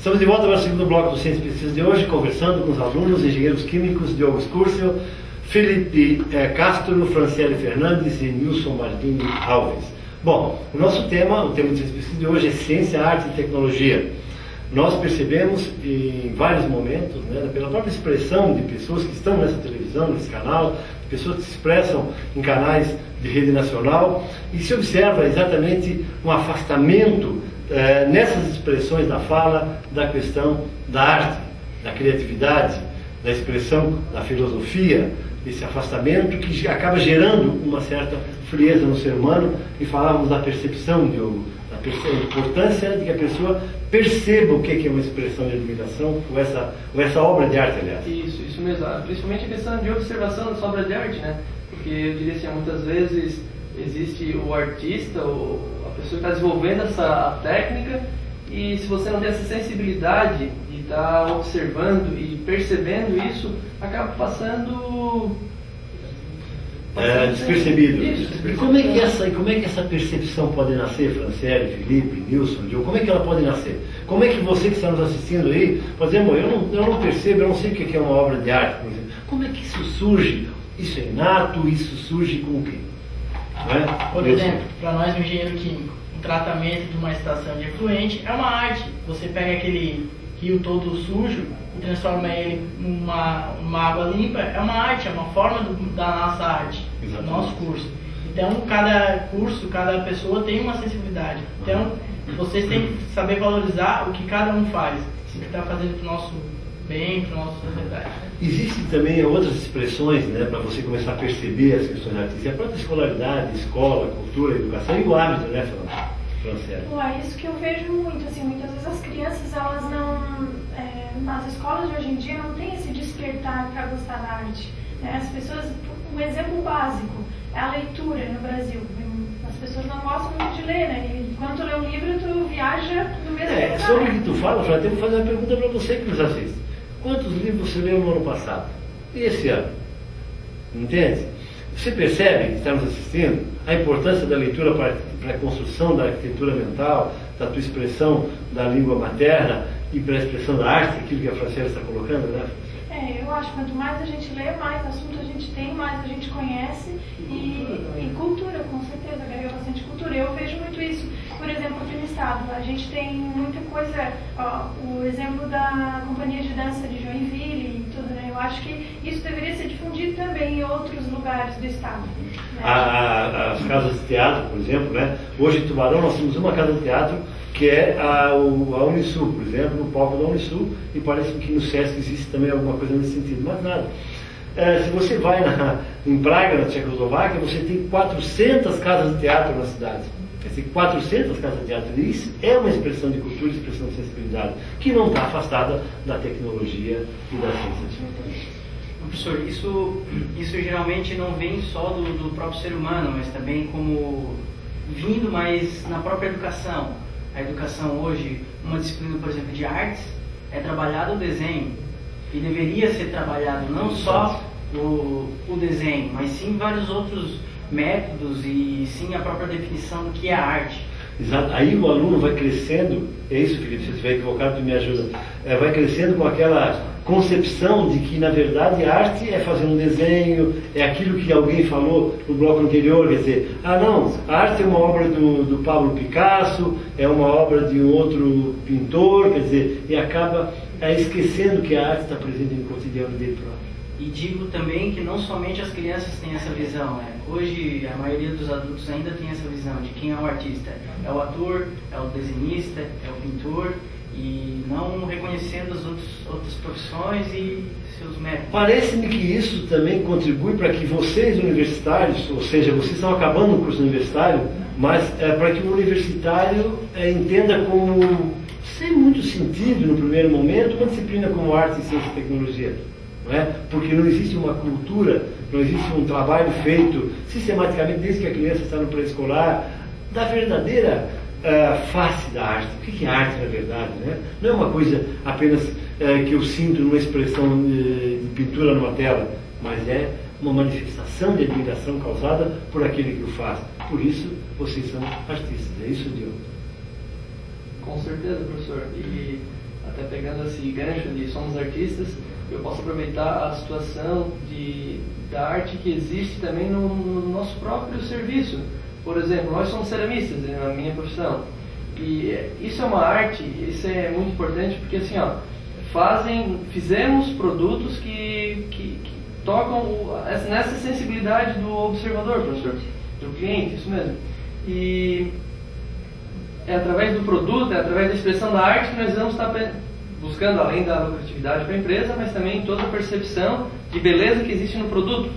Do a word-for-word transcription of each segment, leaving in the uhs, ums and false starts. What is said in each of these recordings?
Estamos de volta para o segundo bloco do Ciência e Pesquisa de hoje, conversando com os alunos, engenheiros químicos Diogo Scurcio, Felipe eh, Castro, Franciele Fernandes e Nilson Martins Alves. Bom, o nosso tema, o tema do Ciência e Pesquisa de hoje é Ciência, Arte e Tecnologia. Nós percebemos em vários momentos, né, pela própria expressão de pessoas que estão nessa televisão, nesse canal, de pessoas que se expressam em canais de rede nacional, e se observa exatamente um afastamento eh, nessas expressões da fala da questão da arte, da criatividade, da expressão da filosofia, esse afastamento que acaba gerando uma certa frieza no ser humano, e falávamos da percepção, Diogo, da perce- importância de que a pessoa perceba o que é uma expressão de admiração, ou essa, ou essa obra de arte, aliás. Isso, isso mesmo. Principalmente a questão de observação dessa obra de arte, né? Porque eu diria assim, muitas vezes existe o artista, ou a pessoa que está desenvolvendo essa técnica, e se você não tem essa sensibilidade de estar tá observando e percebendo isso, acaba passando... É, despercebido. Isso, E como é que essa, como é que essa percepção pode nascer, Franciele, Felipe, Nilson, Diogo? Como é que ela pode nascer? Como é que você que está nos assistindo aí, por exemplo, eu não, eu não percebo, eu não sei o que é uma obra de arte, por exemplo. Como é que isso surge? Isso é inato? Isso surge com o quê? Não é? Por Nilson? exemplo, para nós, um engenheiro químico, o tratamento de uma estação de efluente é uma arte. Você pega aquele rio todo sujo e transforma ele numa uma água limpa, é uma arte, é uma forma do, da nossa arte, do nosso curso. Então, cada curso, cada pessoa tem uma sensibilidade. Então, vocês têm que saber valorizar o que cada um faz, o que está fazendo para o nosso bem, para a nossa sociedade. Existem também outras expressões, né, para você começar a perceber as questões artísticas. A própria escolaridade, escola, cultura, educação e o hábito, né, Franciele? Bom, é isso que eu vejo muito, assim, muitas vezes as crianças, elas não, é, nas escolas de hoje em dia não tem esse despertar para gostar da arte, né? As pessoas, um exemplo básico é a leitura no Brasil. As pessoas não gostam muito de ler, né? E quando tu lê um livro, tu viaja no mesmo É, lugar. sobre o que tu fala, Franciele, eu vou fazer uma pergunta para você que nos assiste. Quantos livros você leu no ano passado? E esse ano? Entende? Você percebe, que está nos assistindo, a importância da leitura para, para a construção da arquitetura mental, da tua expressão da língua materna e para a expressão da arte, aquilo que a Franciele está colocando, né? É, eu acho que quanto mais a gente lê, mais assunto a gente tem, mais a gente conhece, e, e cultura, com certeza, agrega bastante cultura. Eu vejo muito isso, por exemplo, aqui no estado. A gente tem muita coisa, ó, o exemplo da Companhia de Dança de Joinville e tudo, né? Eu acho que isso deveria ser difundido também em outros lugares do estado. Né? A, a, as casas de teatro, por exemplo, né? Hoje em Tubarão nós temos uma casa de teatro que é a, o, a Unisul, por exemplo, no palco da Unisul, e parece que no SESC existe também alguma coisa nesse sentido, mas nada. É, se você vai na, em Praga, na Tchecoslováquia, você tem quatrocentas casas de teatro na cidade. Quer dizer, quatrocentas casas de teatro. Isso é uma expressão de cultura e expressão de sensibilidade, que não está afastada da tecnologia e da ciência. Professor, isso, isso geralmente não vem só do, do próprio ser humano, mas também como vindo mais na própria educação. A educação hoje, uma disciplina, por exemplo, de artes, é trabalhado o desenho. E deveria ser trabalhado não só o, o desenho, mas sim vários outros métodos e sim a própria definição do que é a arte. Exato. Aí o aluno vai crescendo, é isso, Felipe, se você estiver equivocado, tu me ajuda, é, vai crescendo com aquela concepção de que, na verdade, a arte é fazer um desenho, é aquilo que alguém falou no bloco anterior, quer dizer, ah não, a arte é uma obra do, do Pablo Picasso, é uma obra de um outro pintor, quer dizer, e acaba é, esquecendo que a arte está presente no cotidiano dele próprio. E digo também que não somente as crianças têm essa visão, né? Hoje a maioria dos adultos ainda tem essa visão de quem é o artista. É o ator, é o desenhista, é o pintor, e não reconhecendo as outros, outras profissões e seus métodos. Parece-me que isso também contribui para que vocês universitários, ou seja, vocês estão acabando o curso universitário, mas é, para que o universitário é, entenda como, sem muito sentido no primeiro momento, uma disciplina como arte, ciência e tecnologia. Não é? Porque não existe uma cultura, não existe um trabalho feito sistematicamente desde que a criança está no pré-escolar, da verdadeira uh, face da arte. O que é arte na verdade? Né? Não é uma coisa apenas uh, que eu sinto numa expressão de, de pintura numa tela, mas é uma manifestação de admiração causada por aquele que o faz. Por isso, vocês são artistas. É isso, Diogo? Com certeza, professor. E até pegando esse gancho de somos artistas, eu posso aproveitar a situação de, da arte que existe também no, no nosso próprio serviço. Por exemplo, nós somos ceramistas, na minha profissão, e isso é uma arte, isso é muito importante porque assim, ó, fazem, fizemos produtos que, que, que tocam o, nessa sensibilidade do observador, professor, do cliente, isso mesmo. E é através do produto, é através da expressão da arte que nós vamos estar buscando, além da lucratividade para a empresa, mas também toda a percepção de beleza que existe no produto.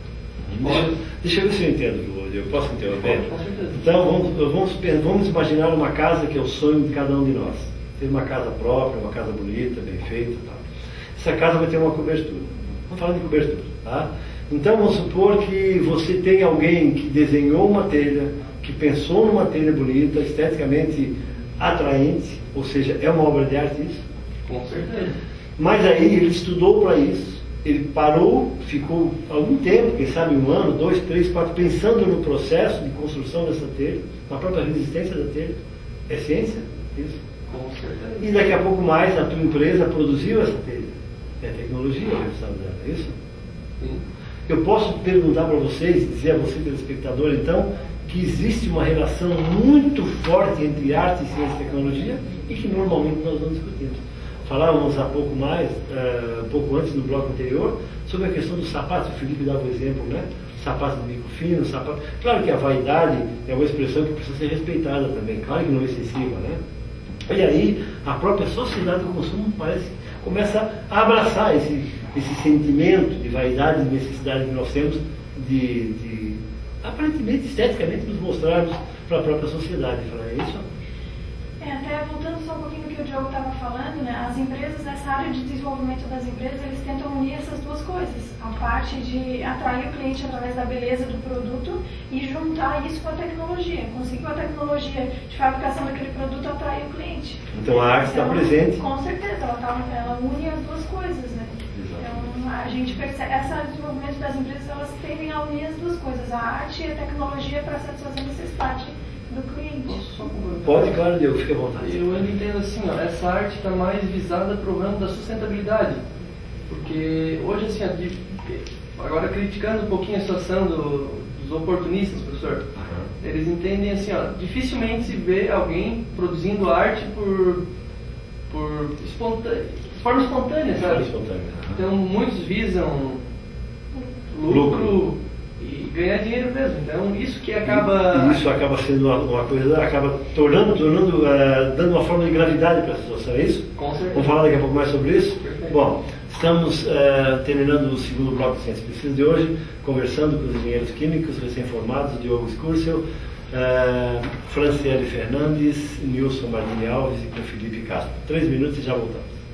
Deixa, deixa eu ver se eu entendo, eu posso interromper? Com certeza. Então, vamos, vamos, vamos imaginar uma casa que é o sonho de cada um de nós. Ter uma casa própria, uma casa bonita, bem feita e tal. Essa casa vai ter uma cobertura. Vamos falar de cobertura, tá? Então, vamos supor que você tem alguém que desenhou uma telha, que pensou numa telha bonita, esteticamente atraente, ou seja, é uma obra de arte isso? Com certeza. Mas aí ele estudou para isso, ele parou, ficou algum tempo, quem sabe um ano, dois, três, quatro, pensando no processo de construção dessa telha, na própria resistência da telha. É ciência? Isso. Com certeza. E daqui a pouco mais a tua empresa produziu essa telha. É tecnologia a versão dela, é isso? Sim. Eu posso perguntar para vocês, dizer a você, telespectador, então, que existe uma relação muito forte entre arte, ciência e tecnologia e que normalmente nós não discutimos. Falávamos há pouco mais, uh, um pouco antes, no bloco anterior, sobre a questão dos sapatos. O Felipe dava o exemplo, né? Sapatos de bico fino, sapatos... Claro que a vaidade é uma expressão que precisa ser respeitada também, claro que não é excessiva, né? E aí, a própria sociedade do consumo parece começa a abraçar esse, esse sentimento de vaidade, de necessidade que nós temos de, de aparentemente, esteticamente, nos mostrarmos para a própria sociedade. Falar isso. É, até voltando só um pouquinho do que o Diogo estava falando, né, as empresas, nessa área de desenvolvimento das empresas, eles tentam unir essas duas coisas. A parte de atrair o cliente através da beleza do produto e juntar isso com a tecnologia. Conseguir a tecnologia de fabricação daquele produto atrair o cliente. Então a arte está então, presente. Com certeza, ela, tá, ela une as duas coisas, né? Então a gente percebe, esse desenvolvimento das empresas, elas tendem a unir as duas coisas, a arte e a tecnologia para satisfazer a necessidade do cliente. Pode, claro, Deus, fique à vontade. Eu entendo assim, ó, essa arte está mais visada para o ramo da sustentabilidade. Porque hoje, assim, ó, de, agora criticando um pouquinho a situação do, dos oportunistas, professor, uhum. Eles entendem assim, ó, dificilmente se vê alguém produzindo arte por, por espontânea, de forma espontânea, sabe? Espontânea. Então muitos visam lucro, lucro e ganhar dinheiro mesmo. Então isso que acaba... E isso acaba sendo uma, uma coisa, acaba tornando, tornando uh, dando uma forma de gravidade para a situação, é isso? Com certeza. Vamos falar daqui a pouco mais sobre isso? Perfeito. Bom, estamos uh, terminando o segundo bloco de Ciência e Pesquisa de hoje, conversando com os engenheiros químicos recém-formados, Diogo Scurcio, uh, Franciele Fernandes, Nilson Bardini Alves e com Felipe Castro. Três minutos e já voltamos.